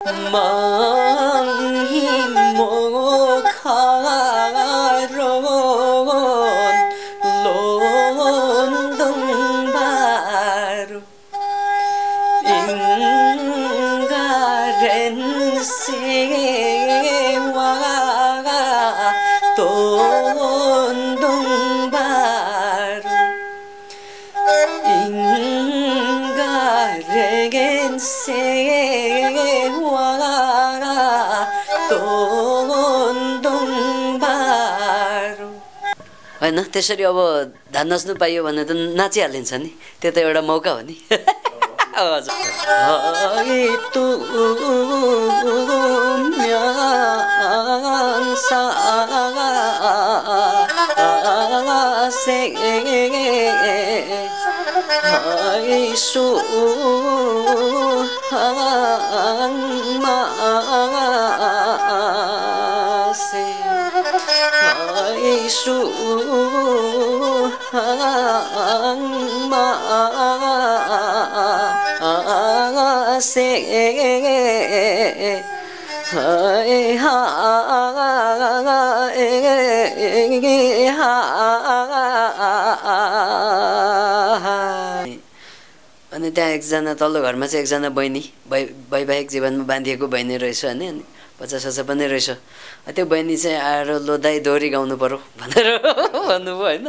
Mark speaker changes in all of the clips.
Speaker 1: Mangi mokharon londong baru ingaren sewa tondong baru ingaren sewa tondong baru हैन त्यसरी अब धान नाच्नु पाइयो भने त नाचिहालिन्छ नि त्यो त एउटा मौका हो नि अनि त्यहाँ एकजना तल्लो घरमा चाहिँ एकजना बहिनी वैवाहिक जीवनमा बाँधिएको बहिनी रहेछ अनि 50 पनि रहेछ त्यो बहिनी चाहिँ आएर लो दाइ दोहोरी गाउनु पर्यो भनेर भन्नुभयो हैन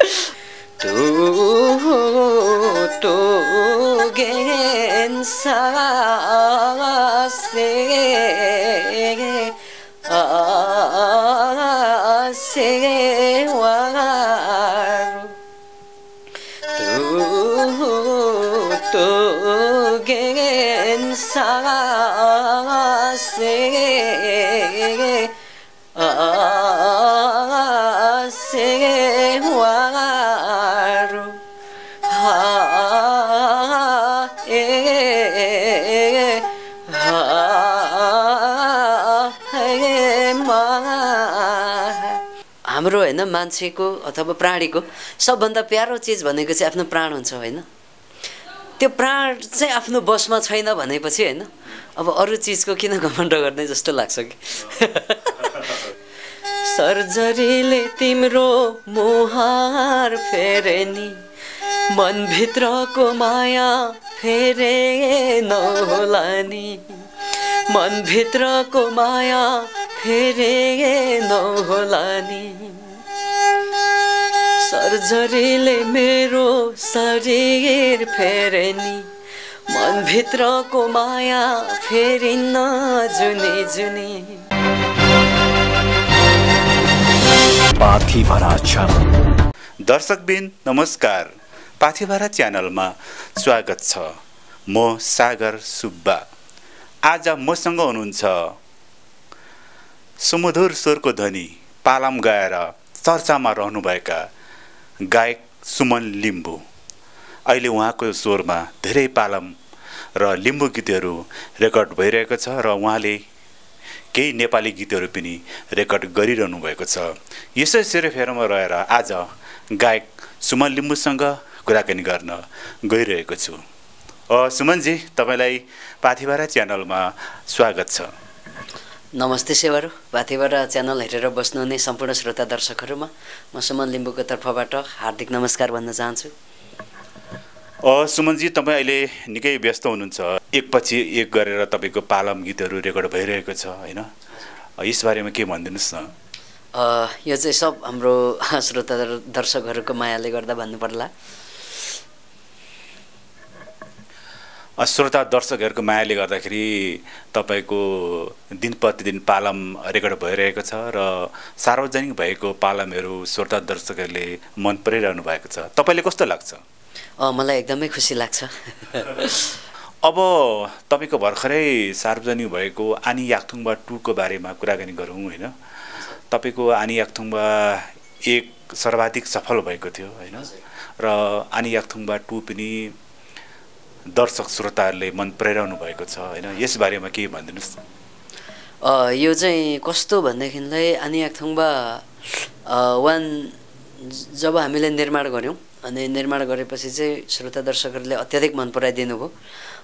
Speaker 1: टो गेन सासे सेवारो टो गेन सासे सेवारो हाम्रो हैन मान्छेको अथवा प्राणीको सबभन्दा प्यारो चीज भनेको चाहिँ आफ्नो प्राण हुन्छ हैन त्यो प्राण चाहिँ आफ्नो बसमा छैन भनेपछि हैन अब अरु चीजको किन घमण्ड गर्ने जस्तो लाग्छ कि सर्जरीले तिम्रो मोहार फेरे नि मन भित्रको माया फेरे नहोला नि मन भित्रको माया फेरे नहोला नि सर्जरीले मेरो शरीर फेरे नि मन भित्रको माया फेरिन्न जुनी जुनी
Speaker 2: पाथिभरा च्यानल
Speaker 3: दर्शकबिन नमस्कार पाथिभरा च्यानलमा स्वागत छ म सागर सुब्बा आज मसँग हुनुहुन्छ सुमधुर स्वरको ध्वनि पालाम गाएर चर्चामा रहनुभएका गायक सुमन लिम्बू अहिले उहाँको स्वरमा धेरै पालाम र लिम्बू गीतहरू रेकर्ड भइरहेको छ र उहाँले केही नेपाली गीतहरू पनि रेकर्ड गरिरहनु भएको छ यसै सेरोफेरोमा रहेर आज गायक सुमन लिम्बूसँग कुराकानी गर्न गइरहेको छु सुमनजी तपाईलाई पाथिभरा च्यानलमा स्वागत छ
Speaker 1: नमस्ते सेवारो पाथिभरा च्यानल हेरेर बस्नुहुने सम्पूर्ण श्रोता दर्शकहरुमा म सुमन लिम्बूको तर्फबाट हार्दिक नमस्कार भन्न चाहन्छु
Speaker 3: सुमनजी तपाई अहिले निकै व्यस्त हुनुहुन्छ एकपछि एक गरेर तपाईको पालम गीतहरू रेकर्ड भइरहेको छ हैन यसबारेमा के भनिदिनुस् न
Speaker 1: यो चाहिँ सब हाम्रो श्रोता दर्शकहरुको मायाले गर्दा भन्नु पर्ला
Speaker 3: श्रोता दर्शकहरुको मायाले गर्दाखेरि तपाईको दिन प्रतिदिन पालम रेकर्ड भइरहेको छ र सार्वजनिक भएको पालमहरु श्रोता दर्शकहरुले मन परिरहनु भएको छ तपाईले कस्तो लाग्छ
Speaker 1: मलाई एकदमै खुसी लाग्छ
Speaker 3: अब तपाईको भर्खरै सार्वजनिक भएको आनी याक्थुङबा 2 को बारेमा कुराकानी गरौँ हैन तपाईको आनी याक्थुङबा 1 सर्वाधिक सफल भएको थियो हैन र आनी याक्थुङबा 2 पनि दर्शक श्रोताहरुले मन पराइरहनु भएको छ हैन यस बारेमा के भनिदिनुस्
Speaker 1: यो चाहिँ कस्तो भन्दैखिनलाई आनी याक्थुङबा 1 जब हामीले निर्माण गर्यौं अनि निर्माण गरेपछि चाहिँ श्रोता दर्शकहरुले अत्यधिक मन पराइदिनु भयो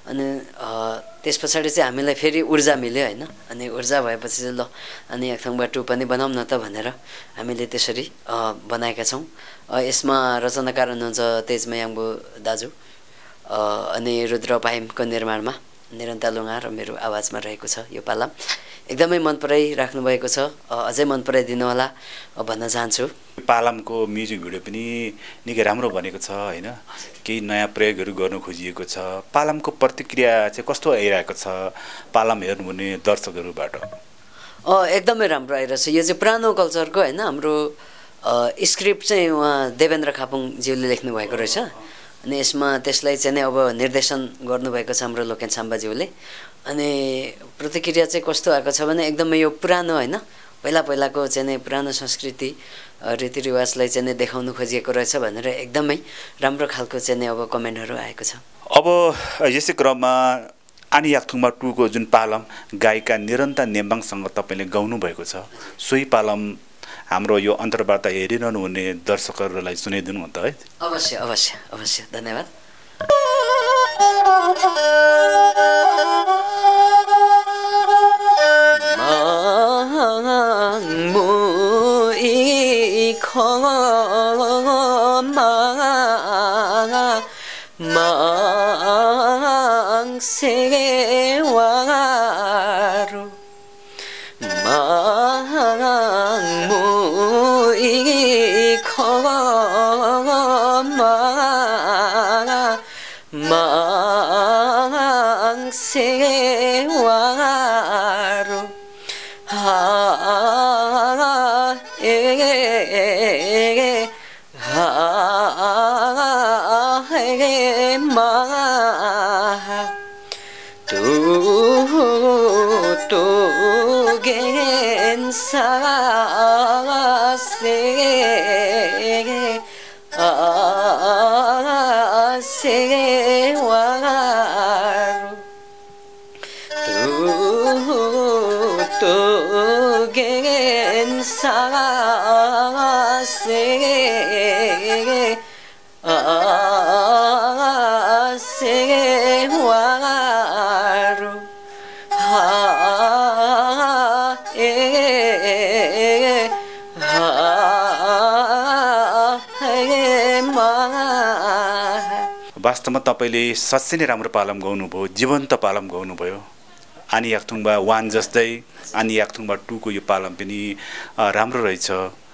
Speaker 1: अनि त्यस पछाडि चाहिँ हामीलाई फेरि ऊर्जा मिल्यो होइन अनि ऊर्जा भएपछि चाहिँ ल अनि याकथङबा 2 पनि बनाऊँ न त भनेर हामीले त्यसरी बनाएका छौँ। यसमा रचनाकार हुनुहुन्छ तेजमयाङ्बु दाजु अनि रुद्र पाइमको निर्माणमा निरन्तर लुङा र मेरो आवाजमा रहेको छ यो पालाम। एकदमै मन पराइराख्नु भएको छ, अझै मन पराइदिनु होला भन्न चाहन्छु।
Speaker 3: पालामको म्युजिक भिडियो पनि निकै राम्रो बनेको छ होइन, केही नयाँ प्रयोगहरू गर्नु खोजिएको छ। पालामको प्रतिक्रिया चाहिँ कस्तो आइरहेको छ पालाम हेर्नुहुने दर्शकहरूबाट?
Speaker 1: एकदमै राम्रो आइरहेछ। यो चाहिँ पुरानो कल्चरको होइन हाम्रो स्क्रिप्ट चाहिँ उहाँ देवेन्द्र खापुङज्यूले लेख्नु भएको रहेछ अनि यसमा त्यसलाई चाहिँ अब निर्देशन गर्नुभएको छ हाम्रो लोकेन साम्बाज्यूले। अनि प्रतिक्रिया चाहिँ कस्तो आएको छ भने एकदमै यो पुरानो होइन पहिलाको चाहिँ पुरानो संस्कृति रीतिरिवाजलाई चाहिँ देखाउनु खोजिएको रहेछ भनेर एकदमै राम्रो खालको चाहिँ अब कमेन्टहरू आएको छ।
Speaker 3: अब यसै क्रममा आनी याकथुङमा 2 को जुन पालम गायिका निरन्तर नेम्बाङसँग तपाईँले गाउनु भएको छ, सोही पालम हाम्रो यो अन्तर्वार्ता हेरिरहनु हुने दर्शकहरूलाई सुनाइदिनु त है।
Speaker 1: अवश्य अवश्य अवश्य, धन्यवाद।
Speaker 3: वास्तवमा तपाईँले साँच्चै नै राम्रो पालम गाउनुभयो, जीवन्त पालम गाउनुभयो। आनी याकथुङबा 1 जस्तै आनी याकथुङबा 2 को यो पालम पनि राम्रो रहेछ।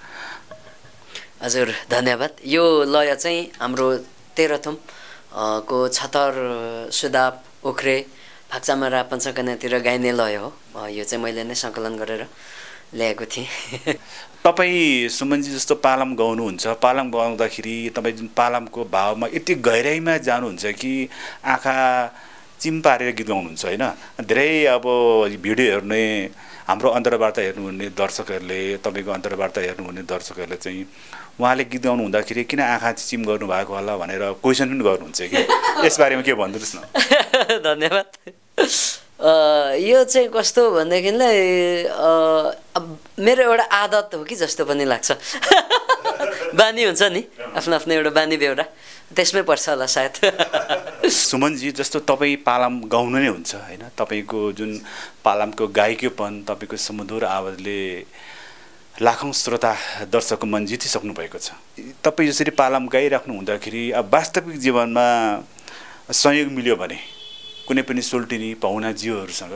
Speaker 1: हजुर धन्यवाद। यो लय चाहिँ हाम्रो तेह्रथुम को छतर सुदाप ओख्रे फाक्सामारा पञ्चकन्यातिर गाइने लय हो। यो चाहिँ मैले नै सङ्कलन गरेर ल्याएको थिएँ।
Speaker 3: तपाईँ सुमनजी जस्तो पालम गाउनुहुन्छ, पालम गाउँदाखेरि तपाईँ जुन पालमको भावमा यति गहिराइमा जानुहुन्छ कि आँखा चिम पारेर गीत गाउनुहुन्छ होइन। धेरै अब भिडियो हेर्ने हाम्रो अन्तर्वार्ता हेर्नुहुने दर्शकहरूले, तपाईँको अन्तर्वार्ता हेर्नुहुने दर्शकहरूले चाहिँ उहाँले गीत गाउनु हुँदाखेरि किन आँखा चिम गर्नुभएको होला भनेर क्वेसन पनि गर्नुहुन्छ कि यसबारेमा के भनिदिनुहोस् न।
Speaker 1: धन्यवाद। यो चाहिँ कस्तो भनेदेखिलाई मेरो एउटा आदत हो कि जस्तो पनि लाग्छ। बानी हुन्छ नि, आफ्नो आफ्नो एउटा बानी बेहोरा, त्यसमै पर्छ होला सायद।
Speaker 3: सुमनजी जस्तो तपाईँ पालम गाउनु नै हुन्छ होइन, तपाईँको जुन पालमको गायकीपन, तपाईँको सुमधुर आवाजले लाखौँ श्रोता दर्शकको मन जितिसक्नु भएको छ। तपाईँ यसरी पालम गाइराख्नु हुँदाखेरि अब वास्तविक जीवनमा सहयोग मिल्यो भने कुनै पनि सोल्टिनी पाहुनाज्यूहरूसँग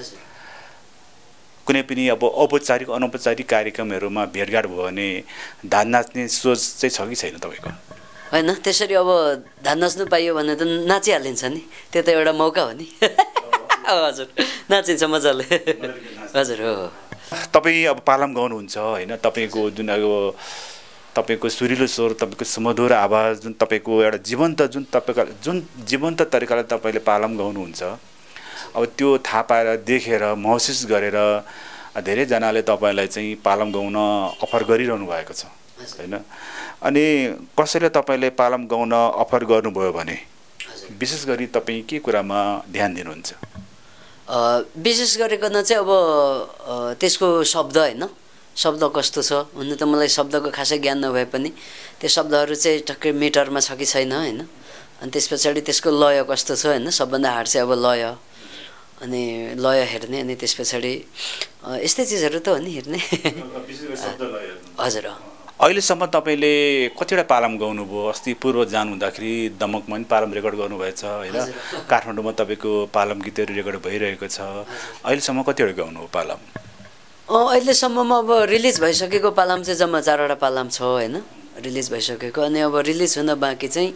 Speaker 3: कुनै पनि अब औपचारिक अनौपचारिक कार्यक्रमहरूमा भेटघाट भयो भने धान नाच्ने सोच चाहिँ छ कि छैन तपाईँको?
Speaker 1: होइन, त्यसरी अब धान नाच्नु पाइयो भने त नाचिहालिन्छ नि, त्यो त एउटा मौका हो नि। हजुर नाचिन्छ मजाले। हजुर हो।
Speaker 3: तपाईँ अब पालम गाउनुहुन्छ होइन, तपाईँको जुन अब तपाईँको सुरिलो स्वर, तपाईँको सुमधुर आवाज, जुन तपाईँको एउटा जुन जीवन्त तरिकाले तपाईँले पालम गाउनुहुन्छ, अब त्यो थाहा पाएर देखेर महसुस गरेर धेरैजनाले तपाईँलाई चाहिँ पालम गाउन अफर गरिरहनु भएको छ होइन। अनि कसैले तपाईँले पालम गाउन अफर गर्नुभयो भने विशेष गरी तपाईँ के कुरामा ध्यान दिनुहुन्छ?
Speaker 1: विशेष गरिकन चाहिँ अब त्यसको शब्द होइन, शब्द कस्तो छ हुन त मलाई शब्दको खासै ज्ञान नभए पनि त्यो शब्दहरू चाहिँ टक्कै मिटरमा छ कि छैन होइन, अनि त्यस पछाडि त्यसको लय कस्तो छ होइन, सबभन्दा हार्ड चाहिँ अब लय, अनि लय हेर्ने, अनि त्यस पछाडि यस्तै चिजहरू त हो नि हेर्ने। हजुर।
Speaker 3: अहिलेसम्म तपाईँले कतिवटा पालम गाउनुभयो? अस्ति पूर्व जानु हुँदाखेरि दमकमा पनि पालम रेकर्ड गर्नुभएछ होइन, काठमाडौँमा तपाईँको पालम गीतहरू रेकर्ड भइरहेको छ, अहिलेसम्म कतिवटा गाउनुभयो पालम?
Speaker 1: अहिलेसम्ममा अब रिलिज भइसकेको पालम चाहिँ जम्मा 4वटा पालम छ होइन, रिलिज भइसकेको। अनि अब रिलिज हुन बाँकी चाहिँ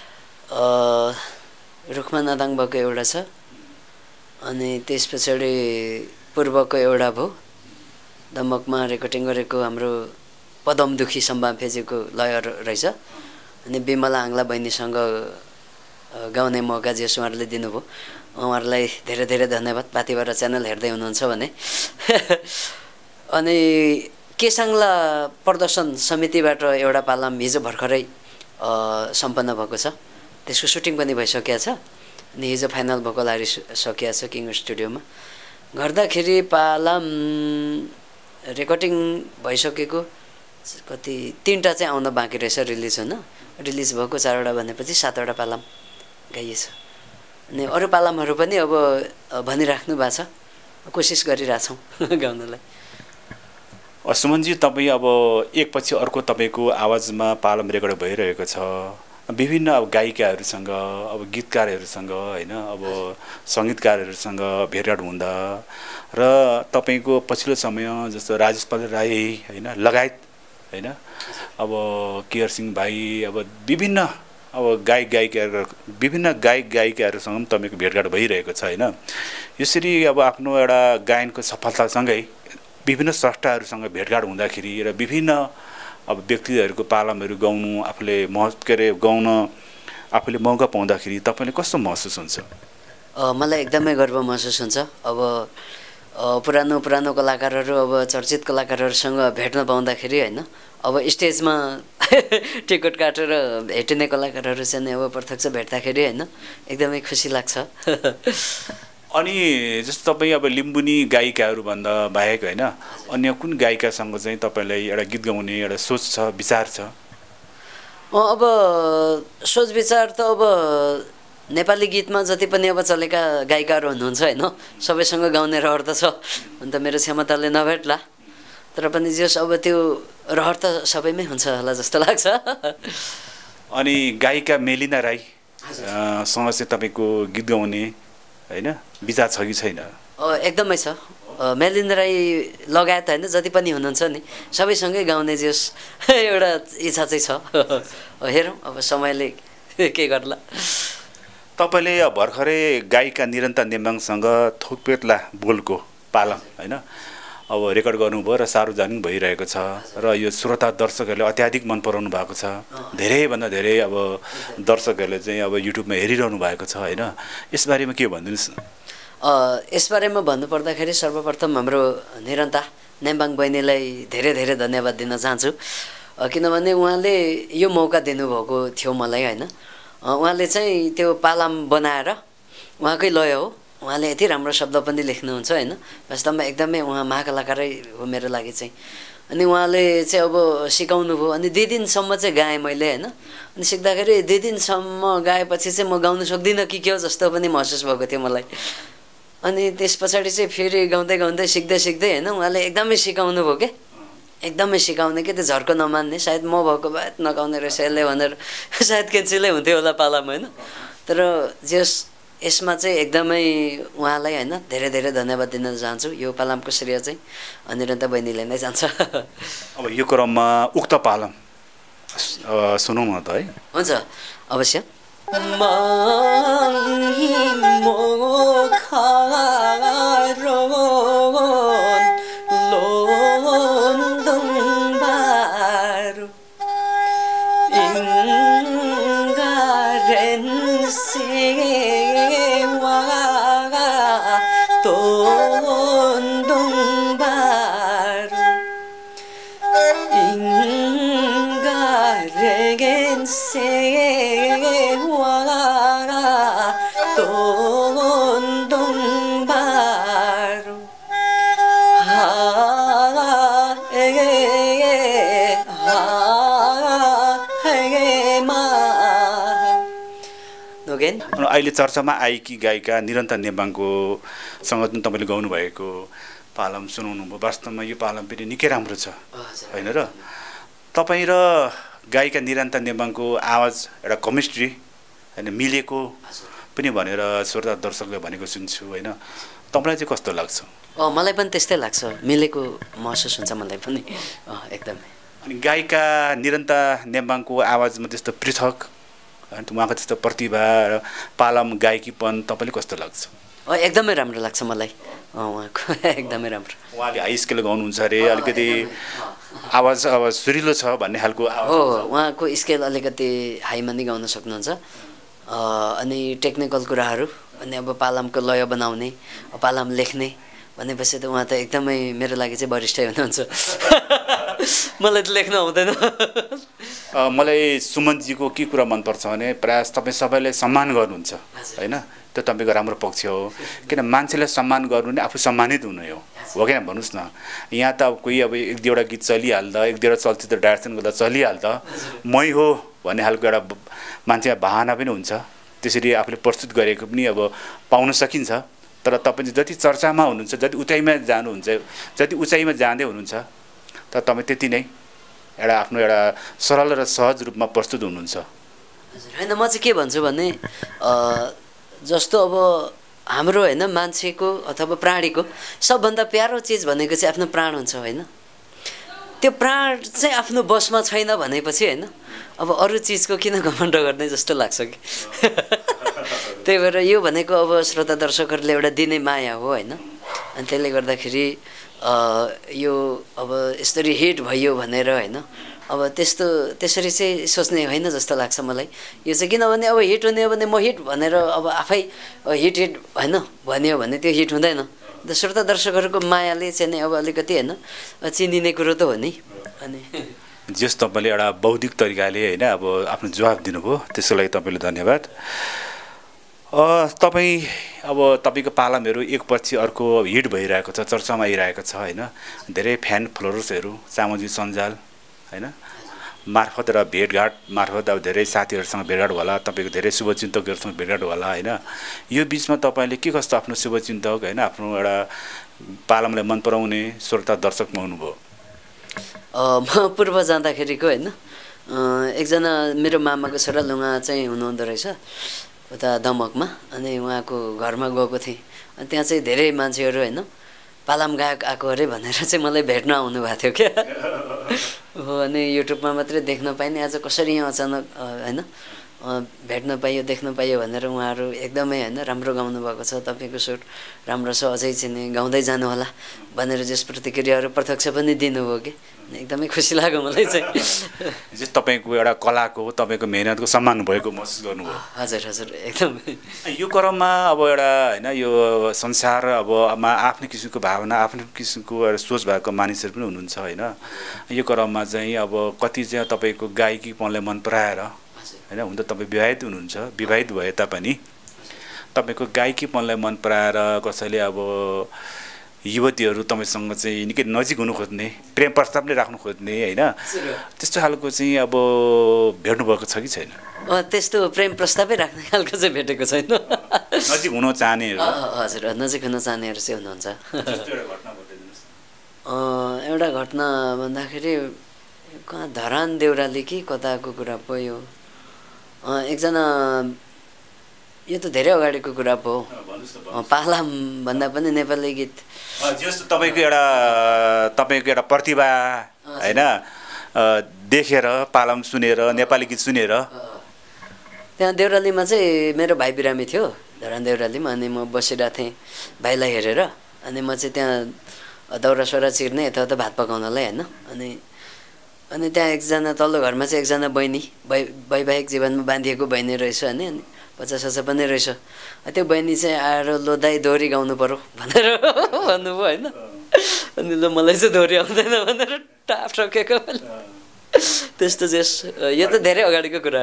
Speaker 1: रुखमा नादाङ भएको एउटा छ, अनि त्यस पछाडि पूर्वको एउटा भयो, दमकमा रेकर्डिङ गरेको हाम्रो पदम दुखी सम्बाफेजीको लय रहेछ, अनि बिमला आङ्ला बहिनीसँग गाउने मौका जे उहाँहरूले दिनुभयो, उहाँहरूलाई धेरै धेरै धन्यवाद। पाथिभरा च्यानल हेर्दै हुनुहुन्छ भने। अनि केसाङ्ला प्रदर्शन समितिबाट एउटा पालम हिजो भर्खरै सम्पन्न भएको छ, त्यसको सुटिङ पनि भइसकेको छ, अनि हिजो फाइनल भएको लागि सकिएको छ किङ स्टुडियोमा। गर्दाखेरि पालम रेकर्डिङ भइसकेको कति 3टा चाहिँ आउन बाँकी रहेछ रिलिज हुन। रिलिज भएको 4वटा भनेपछि 7वटा पालम गाइएछ। अनि अरू पालमहरू पनि अब भनिराख्नु भएको छ, कोसिस गरिरहेछौँ गाउनलाई।
Speaker 3: सुमनजी, तपाईँ अब एकपछि अर्को तपाईँको आवाजमा पालम रेकर्ड भइरहेको छ, विभिन्न अब गायिकाहरूसँग, अब गीतकारहरूसँग होइन, अब सङ्गीतकारहरूसँग भेटघाट हुँदा र तपाईँको पछिल्लो समय जस्तो राजेश पाल राई होइन लगायत होइन, अब केयर सिंह भाइ, अब विभिन्न अब विभिन्न गायक गायिकाहरूसँग पनि तपाईँको भेटघाट भइरहेको छ होइन। यसरी अब आफ्नो एउटा गायनको सफलतासँगै विभिन्न स्रष्टाहरूसँग भेटघाट हुँदाखेरि र विभिन्न अब व्यक्तिहरूको पालमहरू गाउनु आफूले गाउन आफूले मौका पाउँदाखेरि तपाईँले कस्तो महसुस हुन्छ?
Speaker 1: मलाई एकदमै गर्व महसुस हुन्छ। अब पुरानो कलाकारहरू, अब चर्चित कलाकारहरूसँग भेट्न पाउँदाखेरि होइन, अब स्टेजमा टिकट काटेर भेटिने कलाकारहरू चाहिँ अब प्रत्यक्ष भेट्दाखेरि होइन एकदमै खुसी लाग्छ।
Speaker 3: अनि जस्तो तपाईँ अब लिम्बुनी गायिकाहरू भन्दा बाहेक होइन अन्य कुन गायिकासँग चाहिँ तपाईँलाई एउटा गीत गाउने एउटा सोच छ, विचार छ?
Speaker 1: अब सोच विचार त अब नेपाली गीतमा जति पनि अब चलेका गायिकाहरू हुनुहुन्छ होइन, सबैसँग गाउने रहर त छ। अन्त मेरो क्षमताले नभेट्ला, तर पनि जस अब त्यो रहर त सबैमै हुन्छ होला जस्तो लाग्छ।
Speaker 3: अनि गायिका मेलिना राईसँग चाहिँ तपाईँको गीत गाउने होइन विचार छ कि छैन?
Speaker 1: एकदमै छ। मेलिना राई लगायत होइन जति पनि हुनुहुन्छ नि सबैसँगै गाउने जस एउटा इच्छा चाहिँ छ। हेरौँ अब समयले के गर्ला।
Speaker 3: तपाईँले भर्खरै गायिका निरन्तर नेम्बाङसँग थोकपेटला बोलको पालम होइन अब रेकर्ड गर्नुभयो र सार्वजनिक भइरहेको छ र यो श्रोता दर्शकहरूले अत्याधिक मन पराउनु भएको छ। धेरैभन्दा धेरै अब दर्शकहरूले चाहिँ अब युट्युबमा हेरिरहनु भएको छ होइन, यसबारेमा के भनिदिनुहोस् न?
Speaker 1: यसबारेमा भन्नुपर्दाखेरि सर्वप्रथम हाम्रो निरन्तर नेम्बाङ बहिनीलाई धेरै धेरै धन्यवाद दिन चाहन्छु, किनभने उहाँले यो मौका दिनुभएको थियो मलाई होइन। उहाँले चाहिँ त्यो पालम बनाएर उहाँकै लय हो, उहाँले यति राम्रो शब्द पनि लेख्नुहुन्छ होइन, वास्तवमा एकदमै उहाँ महाकलाकारै हो मेरो लागि चाहिँ। अनि उहाँले चाहिँ अब सिकाउनु भयो, अनि 2 दिनसम्म चाहिँ गाएँ मैले होइन। अनि सिक्दाखेरि 2 दिनसम्म गाएपछि चाहिँ म गाउनु सक्दिनँ कि के हो जस्तो पनि महसुस भएको थियो मलाई। अनि त्यस पछाडि चाहिँ फेरि गाउँदै सिक्दै होइन उहाँले एकदमै सिकाउनु भयो क्या, एकदमै सिकाउने कि त्यो झर्को नमान्ने। सायद म भएको भए नगाउने रहेछ यसले भनेर सायद क्यान्सलै हुन्थ्यो होला पालाम होइन। तर जस यसमा चाहिँ एकदमै उहाँलाई होइन धेरै धेरै धन्यवाद दिन चाहन्छु। यो पालामको श्रेय चाहिँ निरन्तर बहिनीले नै जान्छ।
Speaker 3: अब यो क्रममा उक्त पालम सुनौँ न त है?
Speaker 1: हुन्छ अवश्य।
Speaker 3: अहिले चर्चामा आएकी गायिका निरन्तर नेवाङको सँग जुन तपाईँले गाउनुभएको पालम सुनाउनु भयो, वास्तवमा यो पालम पनि निकै राम्रो छ होइन र? तपाईँ र गायिका निरन्तर नेवाङको आवाज एउटा केमिस्ट्री होइन मिलेको पनि भनेर श्रोता दर्शकले भनेको सुन्छु होइन, तपाईँलाई चाहिँ कस्तो लाग्छ?
Speaker 1: मलाई पनि त्यस्तै लाग्छ, मिलेको महसुस हुन्छ मलाई पनि एकदमै।
Speaker 3: अनि गायिका निरन्तर नेवाङको आवाजमा त्यस्तो पृथक होइन उहाँको त्यस्तो प्रतिभा र पालम गायकीपन तपाईँले कस्तो लाग्छ?
Speaker 1: एकदमै राम्रो लाग्छ मलाई उहाँको एकदमै राम्रो।
Speaker 3: उहाँले हाई स्केल गाउनुहुन्छ अरे, अलिकति आवाज अब सुरिलो छ भन्ने खालको
Speaker 1: हो, उहाँको स्केल अलिकति हाईमा नै गाउन सक्नुहुन्छ। अनि टेक्निकल कुराहरू अनि अब पालमको लय बनाउने, पालम लेख्ने भनेपछि त उहाँ त एकदमै मेरो लागि चाहिँ वरिष्ठै हुनुहुन्छ। मलाई त लेख्न आउँदैन।
Speaker 3: मलाई सुमनजीको के कुरा मनपर्छ भने प्रायः तपाईँ सबैले सम्मान गर्नुहुन्छ होइन, त्यो तपाईँको राम्रो पक्ष हो। किन मान्छेलाई सम्मान गर्नु नै आफू सम्मानित हुनु हो किन भन्नुहोस् न। यहाँ त अब कोही अब एक दुईवटा गीत चलिहाल्दा, एक दुईवटा चलचित्र डाइरेक्सन गर्दा चलिहाल्दा मै हो भन्ने खालको एउटा मान्छेमा भावना पनि हुन्छ। त्यसरी आफूले प्रस्तुत गरेको पनि अब पाउन सकिन्छ। तर तपाईँ जति चर्चामा हुनुहुन्छ, जति उचाइमा जानुहुन्छ, जति उचाइमा जाँदै हुनुहुन्छ, तर तपाईँ त्यति नै एउटा आफ्नो एउटा सरल र सहज रूपमा प्रस्तुत हुनुहुन्छ।
Speaker 1: होइन, म चाहिँ के भन्छु भने जस्तो अब हाम्रो होइन मान्छेको अथवा प्राणीको सबभन्दा प्यारो चिज भनेको चाहिँ आफ्नो प्राण हुन्छ होइन। त्यो प्राण चाहिँ आफ्नो बसमा छैन भनेपछि होइन अब अरू चिजको किन घमण्ड गर्ने जस्तो लाग्छ कि। त्यही भएर यो भनेको अब श्रोता दर्शकहरूले एउटा दिने माया हो होइन। अनि त्यसले गर्दाखेरि यो अब यसरी हिट भयो भनेर होइन अब त्यसरी चाहिँ सोच्ने होइन जस्तो लाग्छ मलाई। यो चाहिँ किनभने अब हिट हुने हो भने म हिट भनेर अब आफै हिट होइन भन्यो भने त्यो हिट हुँदैन। श्रोता दर्शकहरूको मायाले चाहिँ नै अब अलिकति होइन चिनिने कुरो त हो नि। अनि
Speaker 3: जस तपाईँले एउटा बौद्धिक तरिकाले होइन अब आफ्नो जवाब दिनुभयो, त्यसको लागि तपाईँले धन्यवाद। तपाईँ अब तपाईँको पालमहरू एकपछि अर्को हिट भइरहेको छ, चर्चामा आइरहेको छ होइन। धेरै फ्यान फलोवर्सहरू सामाजिक सञ्जाल होइन मार्फत र भेटघाट मार्फत अब धेरै साथीहरूसँग भेटघाट होला, तपाईँको धेरै शुभचिन्तकहरूसँग भेटघाट होला होइन। यो बिचमा तपाईँले के कस्तो आफ्नो शुभचिन्तक होइन आफ्नो एउटा पालमलाई मन पराउने श्रोता दर्शकमा हुनुभयो?
Speaker 1: म पूर्व जाँदाखेरिको होइन एकजना मेरो मामाको छोरा लुगा चाहिँ हुनुहुँदो रहेछ उता दमकमा। अनि उहाँको घरमा गएको थिएँ। अनि त्यहाँ चाहिँ धेरै मान्छेहरू होइन पालम गायक आएको अरे भनेर चाहिँ मलाई भेट्न आउनुभएको थियो क्या। हो, अनि युट्युबमा मात्रै देख्न पाइने, आज कसरी यहाँ अचानक होइन भेट्न पाइयो देख्न पाइयो भनेर उहाँहरू एकदमै होइन राम्रो गाउनु भएको छ, तपाईँको सुर राम्रो छ, अझै चाहिँ गाउँदै जानु होला भनेर जस प्रतिक्रियाहरू प्रत्यक्ष पनि दिनुभयो कि एकदमै खुसी लाग्यो मलाई चाहिँ।
Speaker 3: जस तपाईँको एउटा कलाको तपाईँको मेहनतको सम्मान भएको महसुस गर्नुभयो?
Speaker 1: हजुर हजुर एकदमै।
Speaker 3: यो क्रममा अब एउटा होइन यो संसार अब आफ्नो किसिमको भावना आफ्नो किसिमको एउटा सोच भएको मानिसहरू पनि हुनुहुन्छ होइन। यो क्रममा चाहिँ अब कति चाहिँ तपाईँको गायकीपनलाई मन पराएर होइन, हुन त तपाईँ विवाहित हुनुहुन्छ, विवाहित भए तापनि तपाईँको गायकीपनलाई मन पराएर कसैले अब युवतीहरू तपाईँसँग चाहिँ निकै नजिक हुनु खोज्ने, प्रेम प्रस्ताव नै राख्नु खोज्ने होइन, त्यस्तो खालको चाहिँ अब भेट्नुभएको छ कि छैन?
Speaker 1: त्यस्तो प्रेम प्रस्तावै राख्ने खालको चाहिँ भेटेको छैन।
Speaker 3: नजिक हुन चाहनेहरू?
Speaker 1: हजुर, नजिक हुन चाहनेहरू चाहिँ हुनुहुन्छ। एउटा घटना भन्दाखेरि कहाँ धरान देउराली कि कताको कुरा पो यो एकजना, यो त धेरै अगाडिको कुरा पो पालाम भन्दा पनि नेपाली गीत
Speaker 3: जस्तो तपाईँको एउटा प्रतिभा होइन देखेर पालम सुनेर नेपाली गीत सुनेर
Speaker 1: त्यहाँ देउरालीमा चाहिँ मेरो भाइ बिरामी थियो धरान देउरालीमा। अनि म बसिरहेको थिएँ भाइलाई हेरेर। अनि म चाहिँ त्यहाँ दाउरा सौरा चिर्ने यताउता भात पकाउनलाई होइन। अनि त्यहाँ एकजना तल्लो घरमा चाहिँ एकजना बहिनी वैवाहिक जीवनमा बाँधिएको बहिनी रहेछ। अनि 50-60 पनि रहेछ। त्यो बहिनी चाहिँ आएर लो दाइ दोहोरी गाउनु पर्यो भनेर भन्नुभयो होइन। अनि ल मलाई चाहिँ दोहोरी आउँदैन भनेर टाप ठोकेको। त्यस्तो जेस यो त धेरै अगाडिको कुरा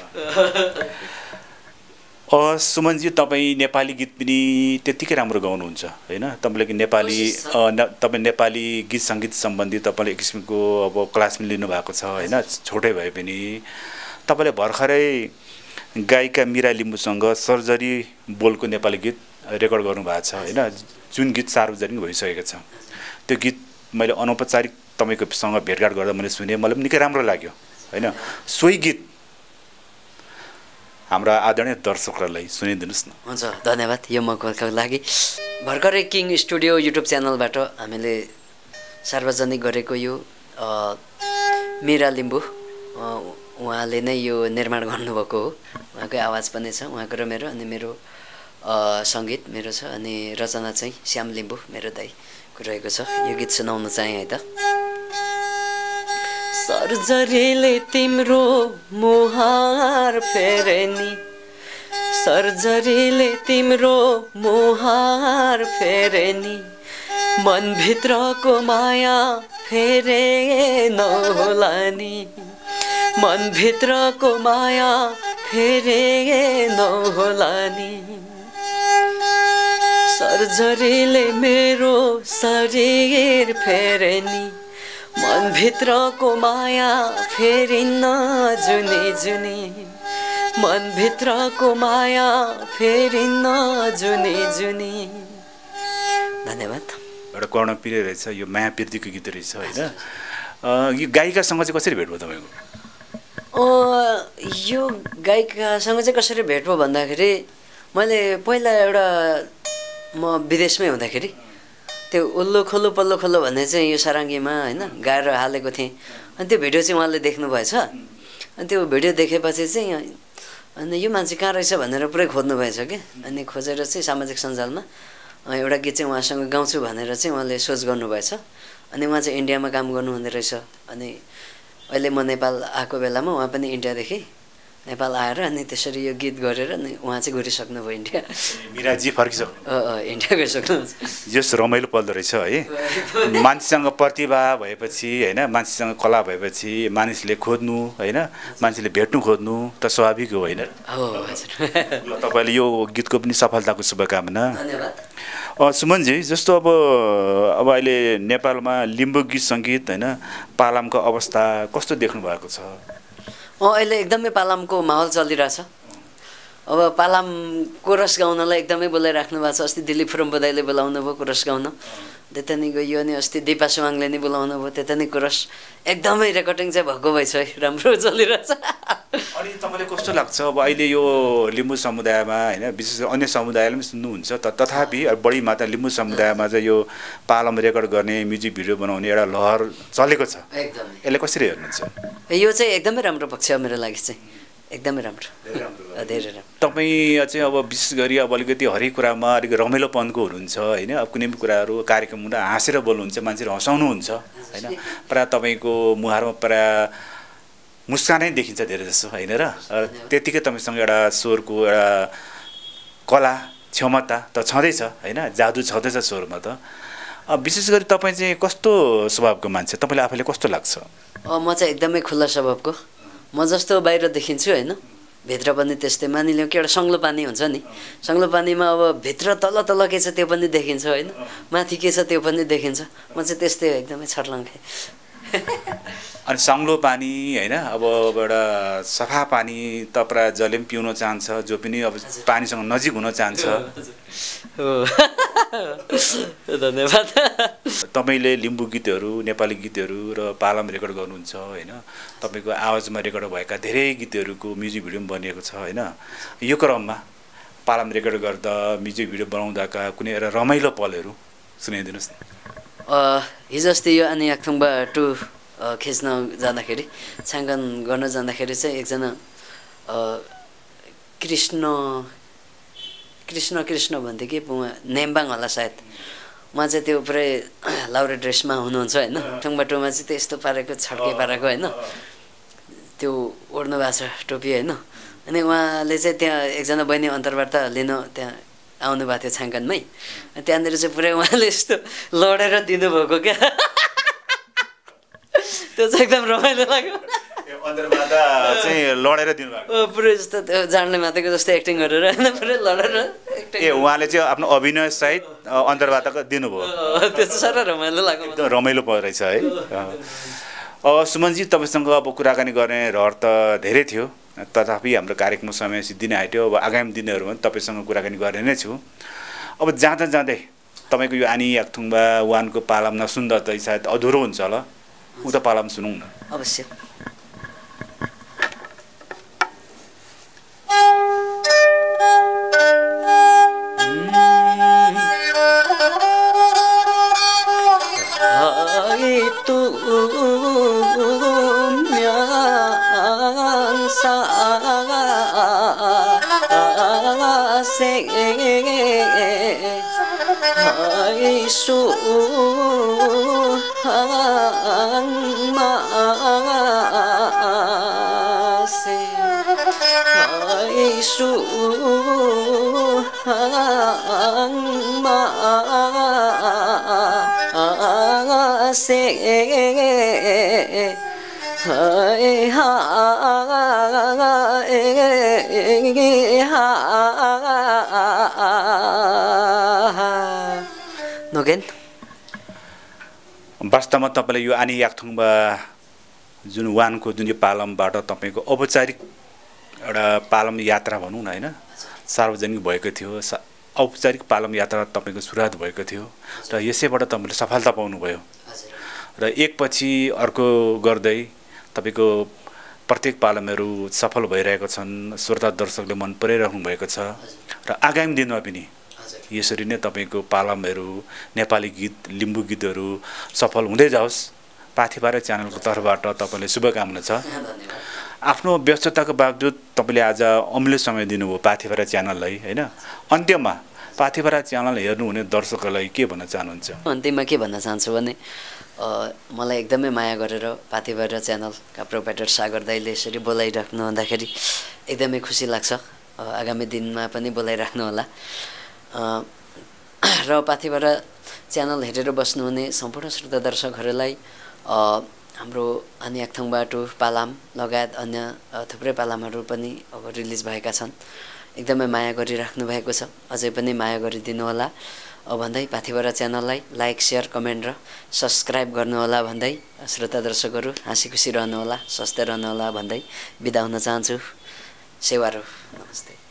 Speaker 1: हो।
Speaker 3: सुमनजी तपाईँ नेपाली गीत पनि त्यत्तिकै राम्रो गाउनुहुन्छ होइन। तपाईँ नेपाली गीत सङ्गीत सम्बन्धी तपाईँले एक किसिमको अब क्लास पनि लिनुभएको छ होइन, छोटै भए पनि। तपाईँले भर्खरै गायिका मीरा लिम्बूसँग सर्जरी बोलको नेपाली गीत रेकर्ड गर्नुभएको छ होइन, जुन गीत सार्वजनिक भइसकेको छ। त्यो गीत मैले अनौपचारिक तपाईँकोसँग भेटघाट गर्दा मैले सुने, मलाई पनि निकै राम्रो लाग्यो होइन। सोही गीत हाम्रा आदरणीय दर्शकहरूलाई सुनिदिनुहोस् न।
Speaker 1: हुन्छ, धन्यवाद यो मौकाको लागि। भर्खरै किङ स्टुडियो युट्युब च्यानलबाट हामीले सार्वजनिक गरेको यो मीरा लिम्बू उहाँले नै यो निर्माण गर्नुभएको हो। उहाँकै आवाज पनि छ, उहाँको र मेरो, अनि मेरो सङ्गीत मेरो छ, अनि रचना चाहिँ श्याम लिम्बू मेरो दाइको रहेको छ। यो गीत सुनाउन चाहेँ है त। सर्जरीले तिम्रो मुहार फेरे नि, सर्जरीले तिम्रो मुहार फेरे नि, मनभित्रको माया फेरे नहोला नि, मनभित्रको माया फेरे नहोला नि, सर्जरीले मेरो शरीर फेरे नि, मनभित्रको माया फेरिन्न जुनी जुनी, मनभित्रको माया फेरिन्न जुनी जुनी। धन्यवाद।
Speaker 3: एउटा कर्णप्रिय रहेछ, यो माया प्रीतिको गीत रहेछ होइन। यो गायिकासँग चाहिँ कसरी भेट भयो तपाईँको?
Speaker 1: यो गायिकासँग चाहिँ कसरी भेट भयो भन्दाखेरि, मैले पहिला एउटा म विदेशमै हुँदाखेरि त्यो उल्लु खोल्लु पल्लो खोल्लो भन्ने चाहिँ यो सारङ्गीमा होइन गाएर हालेको थिएँ। अनि त्यो भिडियो चाहिँ उहाँले देख्नु भएछ। अनि त्यो भिडियो देखेपछि चाहिँ अनि यो मान्छे कहाँ रहेछ भनेर पुरै खोज्नु भएछ कि। अनि खोजेर चाहिँ सामाजिक सञ्जालमा एउटा गीत चाहिँ उहाँसँग गाउँछु भनेर चाहिँ उहाँले सोच गर्नुभएछ। अनि उहाँ चाहिँ इन्डियामा काम गर्नुहुँदो रहेछ। अनि अहिले म नेपाल आएको बेलामा उहाँ पनि इन्डियादेखि नेपाल आएर अनि त्यसरी यो गीत गरेर अनि उहाँ चाहिँ गइसक्नुभयो इन्डिया।
Speaker 3: मिराजी फर्किसक्नु?
Speaker 1: इन्डिया गइसक्नु।
Speaker 3: जस रमाइलो पर्दो रहेछ है। मान्छेसँग प्रतिभा भएपछि होइन, मान्छेसँग कला भएपछि मानिसले खोज्नु होइन, मान्छेले भेट्नु खोज्नु त स्वाभाविक हो होइन?
Speaker 1: हो हजुर।
Speaker 3: तपाईँले यो गीतको पनि सफलताको शुभकामना।
Speaker 1: धन्यवाद।
Speaker 3: सुमनजी, जस्तो अब अहिले नेपालमा लिम्बू गीत सङ्गीत होइन पालामको अवस्था कस्तो देख्नु भएको छ?
Speaker 1: अहिले एकदमै पालामको माहौल चलिरहेछ। अब पालाम कोरस गाउनलाई एकदमै बोलाइराख्नु भएको छ। अस्ति दिलीप फुरम्बो दाइले बोलाउनु भयो कोरस गाउन, त्यता नि गयो। अनि अस्ति दिपा सुवाङले नि बोलाउनु भयो, त्यता नि कोरस एकदमै रेकर्डिङ चाहिँ भएको भएछ है, राम्रो चलिरहेछ।
Speaker 3: अनि तपाईँलाई कस्तो लाग्छ अब अहिले यो लिम्बू समुदायमा होइन, विशेष अन्य समुदायले पनि सुन्नुहुन्छ तथापि बढी मात्रा लिम्बू समुदायमा चाहिँ यो पालाम रेकर्ड गर्ने, म्युजिक भिडियो बनाउने एउटा लहर चलेको छ।
Speaker 1: एकदमै।
Speaker 3: यसलाई कसरी हेर्नुहुन्छ?
Speaker 1: यो चाहिँ एकदमै राम्रो पक्ष हो मेरो लागि चाहिँ, एकदमै राम्रो, धेरै राम्रो।
Speaker 3: तपाईँ चाहिँ अब विशेष गरी अब अलिकति हरेक कुरामा अलिक रमाइलोपनको हुनुहुन्छ होइन। अब कुनै पनि कुराहरू कार्यक्रम हुँदा हाँसेर बोल्नुहुन्छ, मान्छेहरू हँसाउनुहुन्छ होइन। प्रायः तपाईँको मुहारमा प्रायः मुस्कानै देखिन्छ धेरै जसो होइन र। त्यतिकै तपाईँसँग एउटा स्वरको एउटा कला क्षमता त छँदैछ होइन, जादु छँदैछ स्वरमा त। विशेष गरी तपाईँ चाहिँ कस्तो स्वभावको मान्छे, तपाईँले आफैले कस्तो लाग्छ?
Speaker 1: म चाहिँ एकदमै खुल्ला स्वभावको। म जस्तो बाहिर देखिन्छु होइन, भित्र पनि त्यस्तै। मानिलिउँ कि एउटा सङ्लो पानी हुन्छ नि, सङ्लो पानीमा अब भित्र तल तल के छ त्यो पनि देखिन्छ होइन, माथि के छ त्यो पनि देखिन्छ। म चाहिँ त्यस्तै हो, एकदमै छर्लङ्गै।
Speaker 3: अनि सङ्लो पानी होइन, अब एउटा सफा पानी त प्रायः जसले पनि पिउन चाहन्छ, जो पनि अब पानीसँग नजिक हुन चाहन्छ।
Speaker 1: धन्यवाद।
Speaker 3: तपाईँले लिम्बू गीतहरू, नेपाली गीतहरू र पालाम रेकर्ड गर्नुहुन्छ होइन। तपाईँको आवाजमा रेकर्ड भएका धेरै गीतहरूको म्युजिक भिडियो पनि बनिएको छ होइन। यो क्रममा पालाम रेकर्ड गर्दा म्युजिक भिडियो बनाउँदाका कुनै एउटा रमाइलो पलहरू सुनाइदिनुहोस् न।
Speaker 1: हिजो अस्ति यो अनि याक्थुङबा 2 खिच्न जाँदाखेरि, छायाङ्कन गर्न जाँदाखेरि चाहिँ एकजना कृष्ण भन्थ्यो कि नेम्बाङ होला सायद। उहाँ चाहिँ त्यो पुरै लाउरे ड्रेसमा हुनुहुन्छ होइन। याक्थुङबा 2मा चाहिँ त्यस्तो पारेको छड्के पारेको होइन, त्यो ओढ्नु भएको छ टोपी होइन। अनि उहाँले चाहिँ त्यहाँ एकजना बहिनी अन्तर्वार्ता लिन त्यहाँ आउनुभएको थियो छायाङ्कनमै। त्यहाँनिर चाहिँ पुरै उहाँले यस्तो लडेर दिनुभएको क्या। त्यो चाहिँ एकदम रमाइलो लाग्यो।
Speaker 3: अन्तर्वार्ता चाहिँ लडेर दिनुभएको?
Speaker 1: पुरै जस्तो त्यो जान्ने मातेको जस्तो एक्टिङ गरेर होइन, पुरै लडेर एक्टिङ।
Speaker 3: उहाँले चाहिँ आफ्नो अभिनय सहित अन्तर्वार्ता दिनुभयो?
Speaker 1: त्यो चाहिँ साह्रै रमाइलो लाग्यो।
Speaker 3: एकदम रमाइलो रहेछ है। सुमनजी, तपाईँसँग अब कुराकानी गर्ने रहर त धेरै थियो तथापि हाम्रो कार्यक्रमको समय सिद्धिनै आइट्यो। अब आगामी दिनहरूमा तपाईँसँग कुराकानी गर्ने नै छु। अब जाँदा जाँदै तपाईँको यो आनी याकथुङबा वानको पालाम नसुन्दा त सायद अधुरो हुन्छ होला, उता पालाम सुनौँ न।
Speaker 1: अवश्य। नगेन
Speaker 3: वास्तवमा तपाईँले यो आनी याकथुङबा जुन वानको जुन यो पालमबाट तपाईँको औपचारिक एउटा पालम यात्रा भनौँ न होइन, सार्वजनिक भएको थियो। औपचारिक पालम यात्रा तपाईँको सुरुवात भएको थियो र यसैबाट तपाईँले सफलता पाउनुभयो र एकपछि अर्को गर्दै तपाईँको प्रत्येक पालमहरू सफल भइरहेको छन्। श्रोता दर्शकले मन पराइराख्नु भएको छ र आगामी दिनमा पनि यसरी नै तपाईँको पालमहरू, नेपाली गीत, लिम्बू गीतहरू सफल हुँदै जाओस्। पाथिभरा च्यानलको तर्फबाट तपाईँलाई शुभकामना छ। आफ्नो व्यस्तताको बावजुद तपाईँले आज अमूल्य समय दिनुभयो पाथिभरा च्यानललाई होइन। अन्त्यमा पाथिभरा च्यानल हेर्नुहुने दर्शकहरूलाई के भन्न चाहनुहुन्छ?
Speaker 1: अन्त्यमा के भन्न चाहन्छु भने मलाई एकदमै माया गरेर पाथिभरा च्यानलका प्रोपाइटर सागर दाइले यसरी बोलाइराख्नु हुँदाखेरि एकदमै खुसी लाग्छ। आगामी दिनमा पनि बोलाइराख्नु होला र पाथिभरा च्यानल हेरेर बस्नुहुने सम्पूर्ण श्रोता दर्शकहरूलाई हाम्रो आनी याकथुङ बाटो पालाम लगायत अन्य थुप्रै पालामहरू पनि अब रिलिज भएका छन्। एकदमै माया गरिराख्नु भएको छ, अझै पनि माया गरिदिनु होला भन्दै पाथिभरा च्यानललाई लाइक, सेयर, कमेन्ट र सब्सक्राइब गर्नुहोला भन्दै श्रोता दर्शकहरू हाँसी खुसी रहनुहोला, स्वस्थ रहनुहोला भन्दै बिदा हुन चाहन्छु। सेवारो, नमस्ते।